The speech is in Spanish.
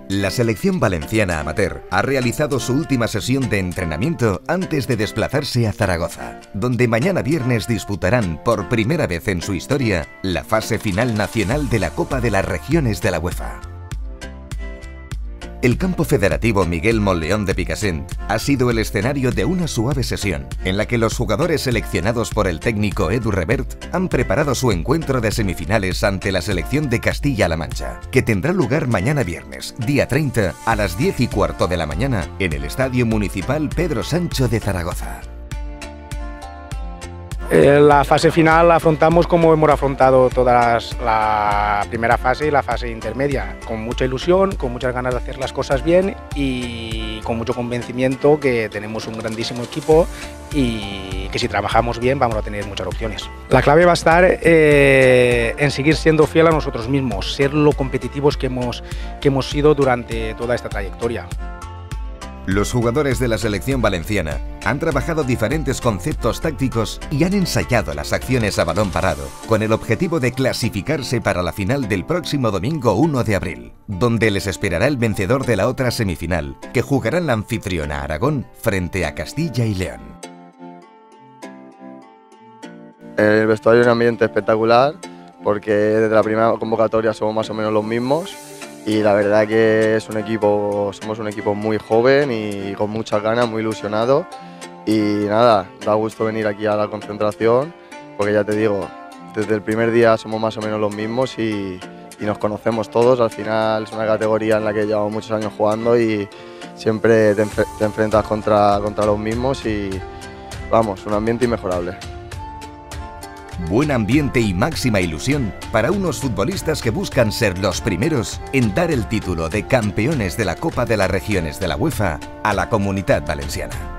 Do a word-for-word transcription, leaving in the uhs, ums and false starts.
La selección valenciana amateur ha realizado su última sesión de entrenamiento antes de desplazarse a Zaragoza, donde mañana viernes disputarán por primera vez en su historia la fase final nacional de la Copa de las Regiones de la UEFA. El campo federativo Miguel Monleón de Picassent ha sido el escenario de una suave sesión, en la que los jugadores seleccionados por el técnico Edu Revert han preparado su encuentro de semifinales ante la selección de Castilla-La Mancha, que tendrá lugar mañana viernes, día treinta, a las diez y cuarto de la mañana, en el Estadio Municipal Pedro Sancho de Zaragoza. Eh, la fase final la afrontamos como hemos afrontado todas la primera fase y la fase intermedia, con mucha ilusión, con muchas ganas de hacer las cosas bien y con mucho convencimiento que tenemos un grandísimo equipo y que si trabajamos bien vamos a tener muchas opciones. La clave va a estar eh, en seguir siendo fiel a nosotros mismos, ser lo competitivos que hemos, que hemos sido durante toda esta trayectoria. Los jugadores de la selección valenciana han trabajado diferentes conceptos tácticos y han ensayado las acciones a balón parado con el objetivo de clasificarse para la final del próximo domingo uno de abril, donde les esperará el vencedor de la otra semifinal, que jugará en la anfitriona Aragón frente a Castilla y León. En el vestuario hay un ambiente espectacular porque desde la primera convocatoria somos más o menos los mismos. Y la verdad que es un equipo, somos un equipo muy joven y con muchas ganas, muy ilusionado. Y nada, da gusto venir aquí a la concentración, porque ya te digo, desde el primer día somos más o menos los mismos y, y nos conocemos todos. Al final es una categoría en la que llevamos muchos años jugando y siempre te, enf te enfrentas contra, contra los mismos y vamos, un ambiente inmejorable. Buen ambiente y máxima ilusión para unos futbolistas que buscan ser los primeros en dar el título de campeones de la Copa de las Regiones de la UEFA a la Comunitat Valenciana.